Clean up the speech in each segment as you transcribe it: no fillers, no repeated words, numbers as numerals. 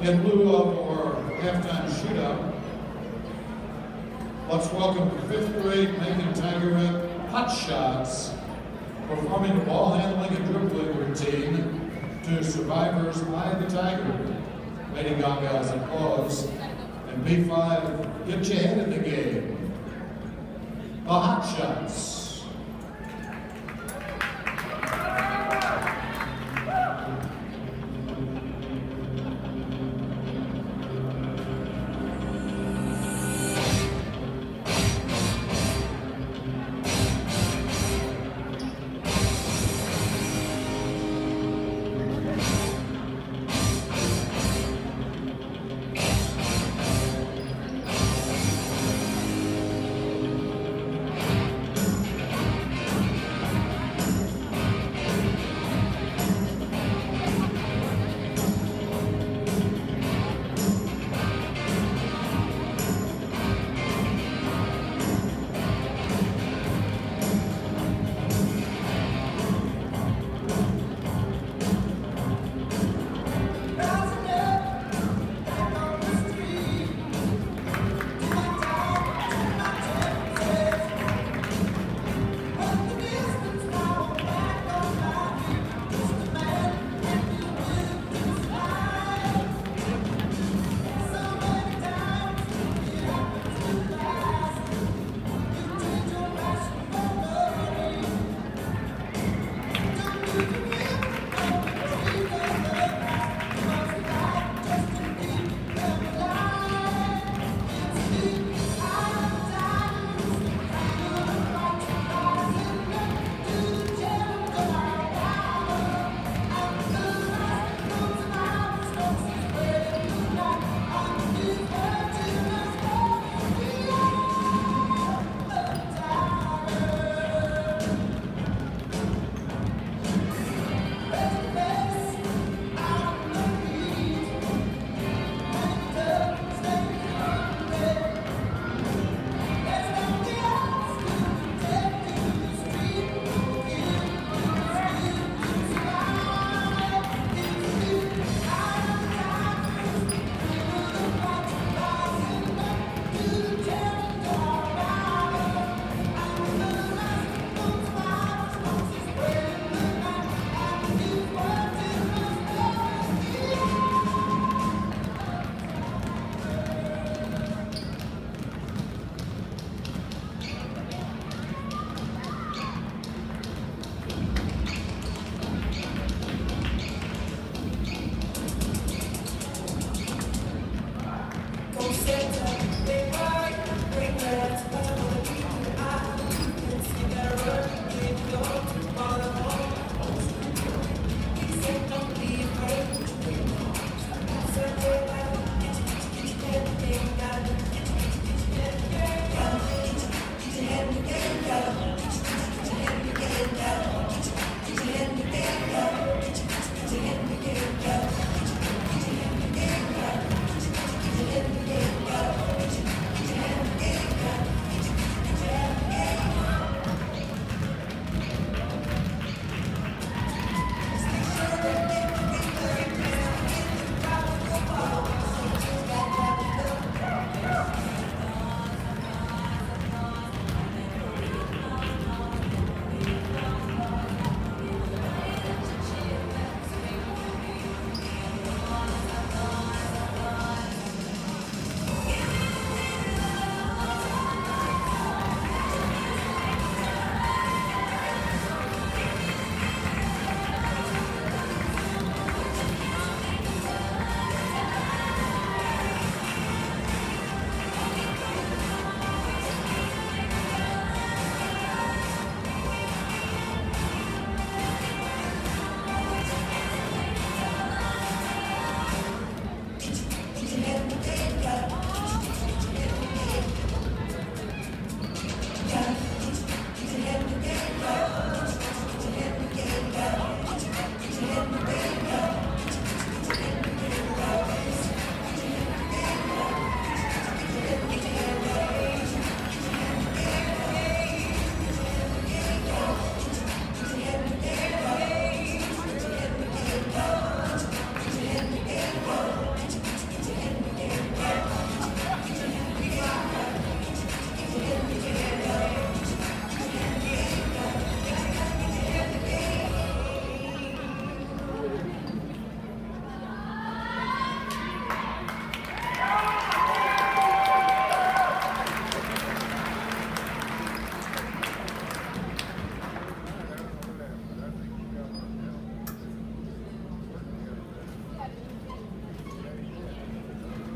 In lieu of our halftime shootout, let's welcome 5th grade Macon Tigerette Hot Shots performing the ball handling and dribbling routine to Survivor's Eye the Tiger. Lady Gaga's applause. And B5, get your head in the game. The Hot Shots.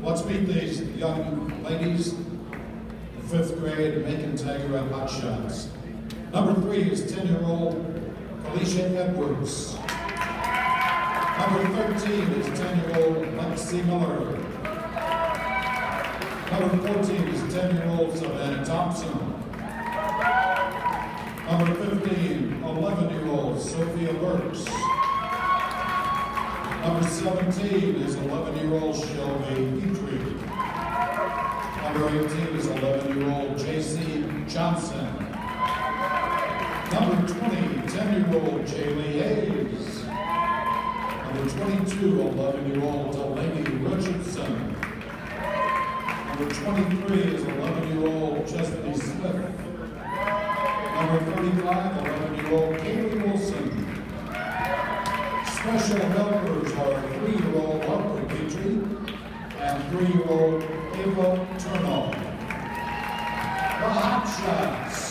Let's meet these young ladies, 5th grade Macon Tigeret Hot Shots. Number 3 is 10-year-old Felicia Edwards. Number 13 is 10-year-old Lexi Miller. Number 14 is 10-year-old Savannah Thompson. Number 15, 11-year-old Sophia Burks. Number 17 is 11-year-old Shelby Petrie. Number 18 is 11-year-old J.C. Johnson. Number 20, 10-year-old Jaylee Hayes. Number 22, 11-year-old Delaney Richardson. Number 23 is 11-year-old Chesney Smith. Number 35, 11-year-old Kaylee Wilson. Special helpers are 3-year-old Harper Petrie and 3-year-old Ava Turnoff. The Hot Shots.